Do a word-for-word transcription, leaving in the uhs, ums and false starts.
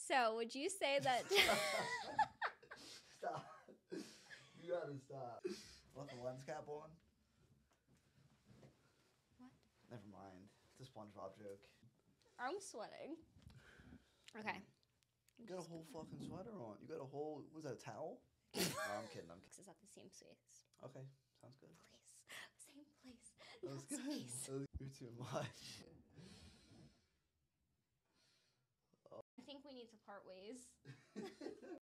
So, would you say that... Stop. You gotta stop. Let the lens cap on. What? Never mind. It's a SpongeBob joke. I'm sweating. Okay. You got a whole fucking sweater on. You got a whole, was that a towel? No, I'm kidding, I'm kidding. Is at the same space. Okay, sounds good. Place. Same place. That was Not good. space. That was, you're too much. I think we need to part ways.